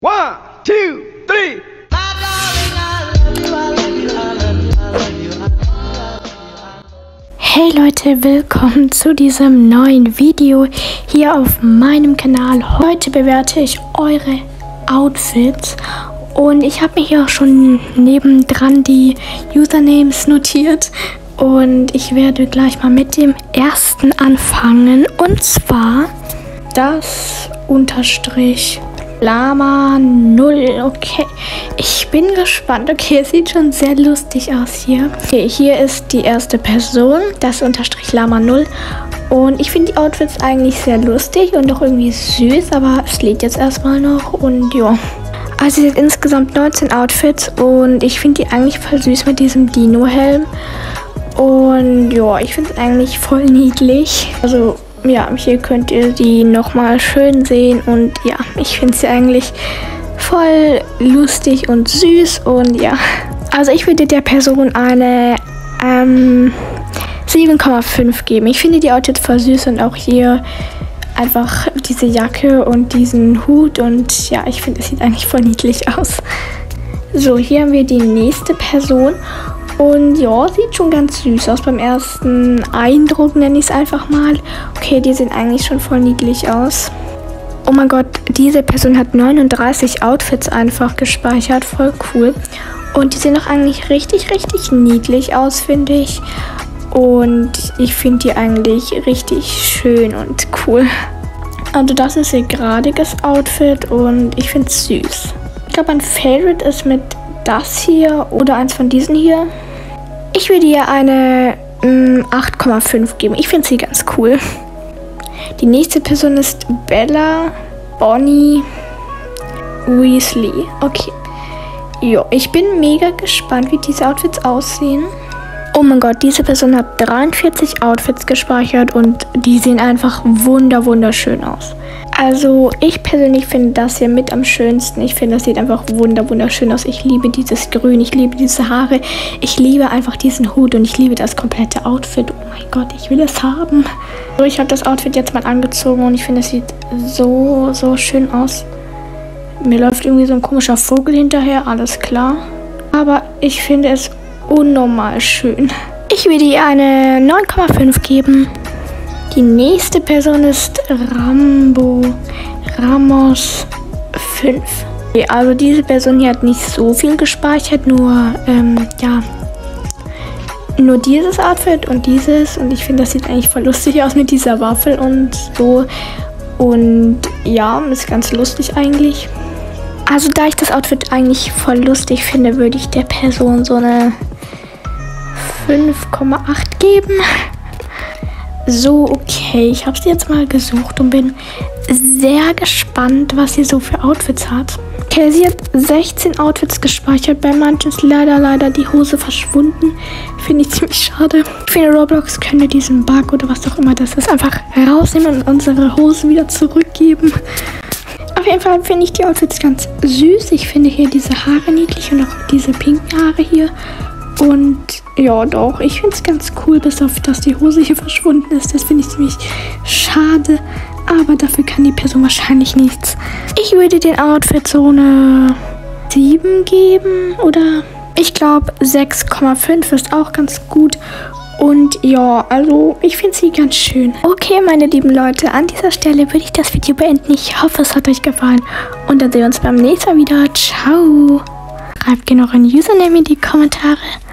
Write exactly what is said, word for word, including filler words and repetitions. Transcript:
One, two, three. Hey Leute, willkommen zu diesem neuen Video hier auf meinem Kanal. Heute bewerte ich eure Outfits und ich habe mir hier auch schon nebendran die Usernames notiert und ich werde gleich mal mit dem ersten anfangen und zwar das Unterstrich Lama null. Okay, ich bin gespannt. Okay, es sieht schon sehr lustig aus hier. Okay, hier ist die erste Person, das Unterstrich Lama null. Und ich finde die Outfits eigentlich sehr lustig und auch irgendwie süß, aber es lädt jetzt erstmal noch und ja. Also sie hat insgesamt neunzehn Outfits und ich finde die eigentlich voll süß mit diesem Dino-Helm. Und ja, ich finde es eigentlich voll niedlich. Also ja, hier könnt ihr die nochmal schön sehen und ja, ich finde sie eigentlich voll lustig und süß und ja. Also ich würde der Person eine ähm, sieben Komma fünf geben. Ich finde die Outfits voll süß und auch hier einfach diese Jacke und diesen Hut und ja, ich finde es sieht eigentlich voll niedlich aus. So, hier haben wir die nächste Person. Und ja, sieht schon ganz süß aus beim ersten Eindruck, nenne ich es einfach mal. Okay, die sehen eigentlich schon voll niedlich aus. Oh mein Gott, diese Person hat neununddreißig Outfits einfach gespeichert, voll cool. Und die sehen auch eigentlich richtig, richtig niedlich aus, finde ich. Und ich finde die eigentlich richtig schön und cool. Also das ist ihr geradiges Outfit und ich finde es süß. Ich glaube, ein Favorite ist mit das hier oder eins von diesen hier. Ich würde ihr eine mh, acht Komma fünf geben. Ich finde sie ganz cool. Die nächste Person ist Bella Bonnie Weasley. Okay. Jo, ich bin mega gespannt, wie diese Outfits aussehen. Oh mein Gott, diese Person hat dreiundvierzig Outfits gespeichert und die sehen einfach wunder wunderschön aus. Also ich persönlich finde das hier mit am schönsten. Ich finde, das sieht einfach wunder wunderschön aus. Ich liebe dieses Grün, ich liebe diese Haare, ich liebe einfach diesen Hut und ich liebe das komplette Outfit. Oh mein Gott, ich will es haben. So, ich habe das Outfit jetzt mal angezogen und ich finde, es sieht so, so schön aus. Mir läuft irgendwie so ein komischer Vogel hinterher, alles klar. Aber ich finde es unnormal schön. Ich würde ihr eine neun Komma fünf geben. Die nächste Person ist Rambo Ramos fünf. Okay, also diese Person hier hat nicht so viel gespeichert, nur ähm, ja, nur dieses Outfit und dieses und ich finde, das sieht eigentlich voll lustig aus mit dieser Waffel und so und ja, ist ganz lustig eigentlich. Also da ich das Outfit eigentlich voll lustig finde, würde ich der Person so eine fünf Komma acht geben. So, okay, ich habe sie jetzt mal gesucht und bin sehr gespannt, was sie so für Outfits hat. Okay, sie hat sechzehn Outfits gespeichert, bei manchen ist leider, leider die Hose verschwunden. Finde ich ziemlich schade. Ich finde, Roblox könnte diesen Bug oder was auch immer das ist, einfach rausnehmen und unsere Hosen wieder zurückgeben. Auf jeden Fall finde ich die Outfits ganz süß. Ich finde hier diese Haare niedlich und auch diese pinken Haare hier. Und ja, doch, ich finde es ganz cool, bis auf, dass die Hose hier verschwunden ist. Das finde ich ziemlich schade, aber dafür kann die Person wahrscheinlich nichts. Ich würde den Outfit so eine sieben geben oder ich glaube sechs Komma fünf ist auch ganz gut. Und ja, also ich finde sie ganz schön. Okay, meine lieben Leute, an dieser Stelle würde ich das Video beenden. Ich hoffe, es hat euch gefallen und dann sehen wir uns beim nächsten Mal wieder. Ciao! Schreibt gerne euren Username in die Kommentare.